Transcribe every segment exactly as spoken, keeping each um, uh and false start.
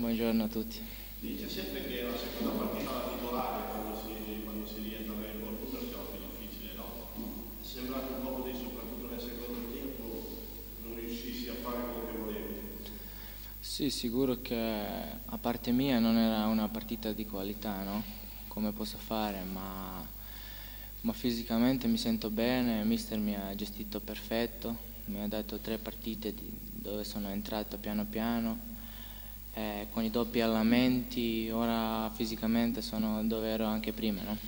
buongiorno a tutti. Dice sempre che la seconda partita da titolare quando si, quando si rientra nel gol sia più difficile, no? È sembrato un po' così, soprattutto nel secondo tempo, non riuscissi a fare quello che volevi. Sì, sicuro che a parte mia non era una partita di qualità, no? Come posso fare, ma, ma fisicamente mi sento bene, il mister mi ha gestito perfetto, mi ha dato tre partite di, dove sono entrato piano piano. Eh, con i doppi allenamenti, ora fisicamente sono dove ero anche prima, no?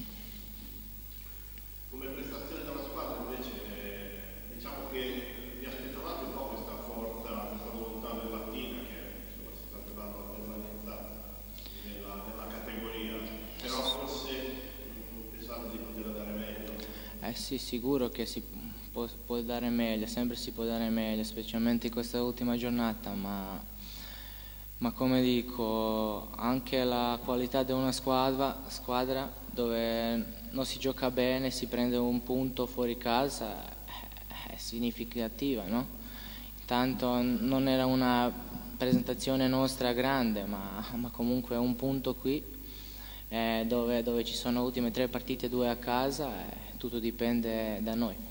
Come prestazione della squadra invece, eh, diciamo che vi aspettavate un po' questa forza, questa volontà del Latina che insomma si sta trovando la permanenza nella, nella categoria, però forse mh, pensate di poter andare meglio. Eh sì, sicuro che si può, può dare meglio, sempre si può dare meglio, specialmente in questa ultima giornata, ma Ma come dico, anche la qualità di una squadra, squadra dove non si gioca bene, si prende un punto fuori casa, è significativa, no? Intanto non era una presentazione nostra grande, ma, ma comunque un punto qui, eh, dove, dove ci sono ultime tre partite, due a casa, eh, tutto dipende da noi.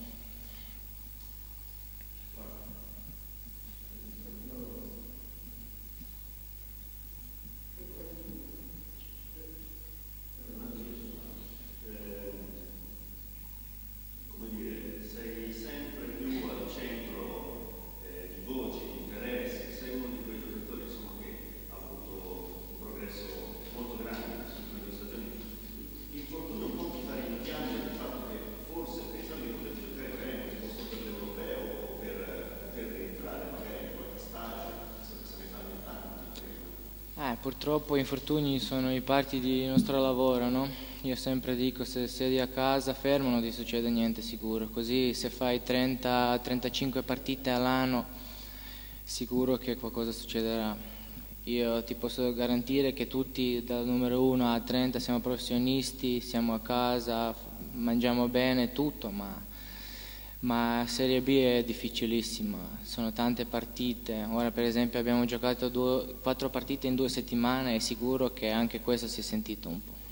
Eh, purtroppo gli infortuni sono i parti del nostro lavoro, no? Io sempre dico, se siedi a casa fermo non ti succede niente sicuro, così se fai trenta trentacinque partite all'anno sicuro che qualcosa succederà. Io ti posso garantire che tutti dal numero uno a trenta siamo professionisti, siamo a casa, mangiamo bene, tutto, ma ma Serie B è difficilissima, sono tante partite. Ora per esempio abbiamo giocato due, quattro partite in due settimane e sicuro che anche questo si è sentito un po'.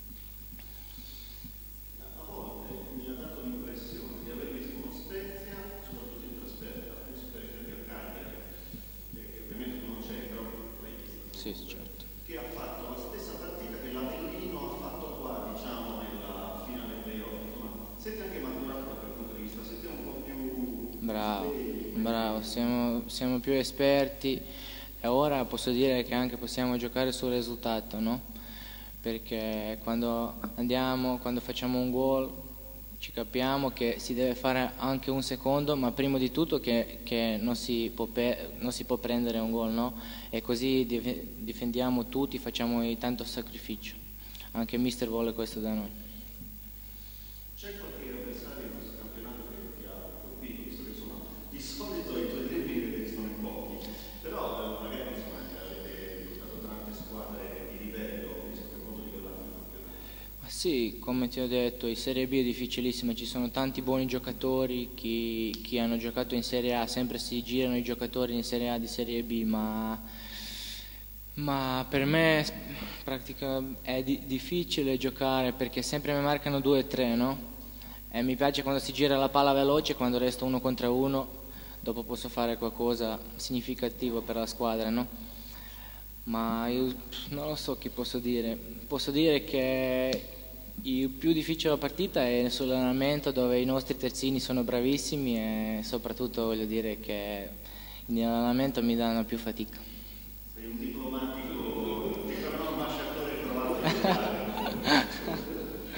A volte mi ha dato l'impressione di aver visto uno Spezia, soprattutto in trasferta, più Spezia che a Cagliari, che ovviamente tu non c'è, però l'hai visto. Sì, certo. Che ha fatto la stessa partita che l'Avellino ha fatto qua, diciamo, nella finale playoff. Insomma, siete anche maturato da quel punto di vista, siete un po' più... Bravo, bravo, siamo, siamo più esperti e ora posso dire che anche possiamo giocare sul risultato, no? Perché quando andiamo, quando facciamo un gol ci capiamo che si deve fare anche un secondo, ma prima di tutto che, che non, si può pe- non si può prendere un gol, no? E così dif- difendiamo tutti, facciamo tanto sacrificio. Anche il mister vuole questo da noi. C'è qualche avversario in questo campionato che ti ha colpito, visto che insomma di solito i tuoi tempi sono in pochi, però eh, magari insomma avete incontrato tante squadre di livello, visto che è molto livellato il campionato. Ma sì, come ti ho detto, in Serie B è difficilissima, ci sono tanti buoni giocatori, chi, chi hanno giocato in Serie A, sempre si girano i giocatori in Serie A di Serie B, ma, ma per me pratica, è di, difficile giocare perché sempre mi marcano due o tre, no? E mi piace quando si gira la palla veloce, quando resto uno contro uno, dopo posso fare qualcosa significativo per la squadra, no? Ma io non lo so chi posso dire. Posso dire che il più difficile della partita è sull'allenamento dove i nostri terzini sono bravissimi e soprattutto voglio dire che nell'allenamento mi danno più fatica. Sei un diplomatico, però un ambasciatore provato.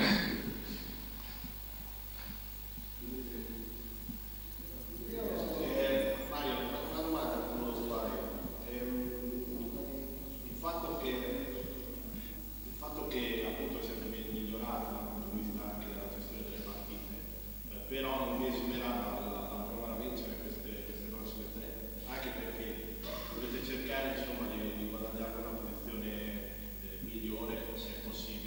Però non vi esimerà dal provare a vincere queste, queste prossime tre, anche perché dovete cercare insomma di, di guadagnare una posizione eh, migliore se è possibile.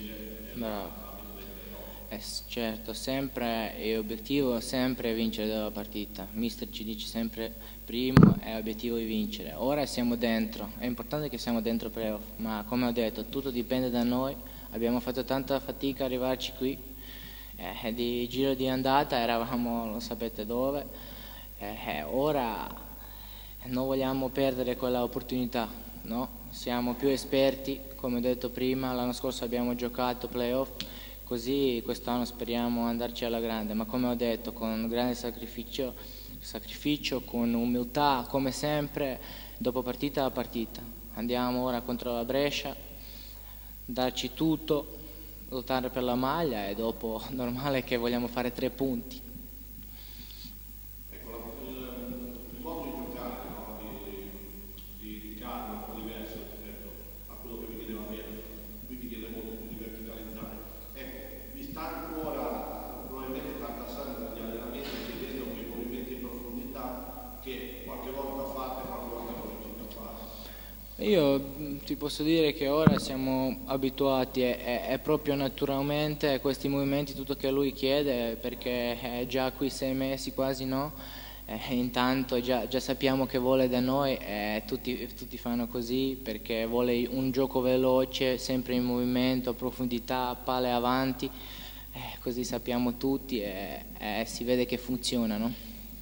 certo, sempre l'obiettivo sempre è vincere la partita. Mister ci dice sempre primo è l'obiettivo di vincere. Ora siamo dentro, è importante che siamo dentro playoff, ma come ho detto tutto dipende da noi. Abbiamo fatto tanta fatica ad arrivarci qui, eh, di giro di andata eravamo, lo sapete dove, eh, ora non vogliamo perdere quella opportunità, no? Siamo più esperti, come ho detto prima, l'anno scorso abbiamo giocato playoff, così quest'anno speriamo andarci alla grande, ma come ho detto con grande sacrificio, sacrificio con umiltà come sempre, dopo partita a partita. Andiamo ora contro la Brescia, darci tutto, lottare per la maglia e dopo normale che vogliamo fare tre punti. Ecco, il, il modo di giocare, no? di, di, di Carlo è un po' diverso rispetto a quello che vi chiedeva Pietro, qui vi chiede molto più di verticalizzare. Ecco, vi sta ancora probabilmente tartassando dagli allenamenti chiedendo quei movimenti in profondità che qualche volta fate, qualche volta non riuscite a fare. Io ti posso dire che ora siamo abituati, è, è, è proprio naturalmente questi movimenti tutto che lui chiede, perché è già qui sei mesi quasi, no? E intanto già, già sappiamo che vuole da noi e tutti, tutti fanno così perché vuole un gioco veloce, sempre in movimento, profondità, palle avanti, eh, così sappiamo tutti e, e si vede che funziona, no?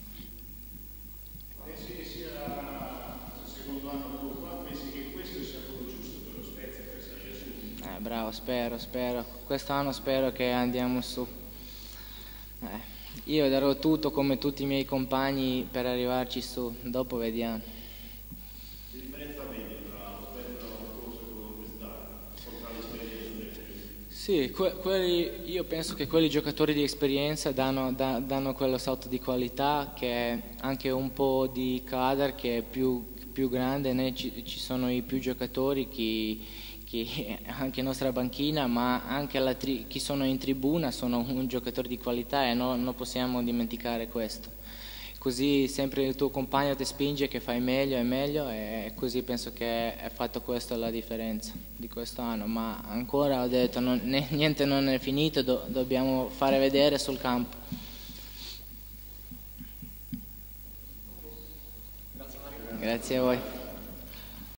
Eh, bravo, spero, spero. Quest'anno spero che andiamo su. Eh, io darò tutto come tutti i miei compagni per arrivarci su, dopo vediamo. Che differenza vedi tra lo spezzo l'anno scorso e quello di quest'anno, oltre all'esperienza? Sì, que quelli, io penso che quelli giocatori di esperienza danno, da, danno quello salto di qualità, che è anche un po' di cadre che è più, più grande, né? Ci, ci sono i più giocatori che anche la nostra banchina, ma anche la tri chi sono in tribuna sono un giocatore di qualità e no, non possiamo dimenticare questo. Così sempre il tuo compagno ti spinge che fai meglio e meglio e così penso che è fatto questa la differenza di quest'anno, ma ancora ho detto non, né, niente non è finito, do, dobbiamo fare vedere sul campo. Grazie a voi.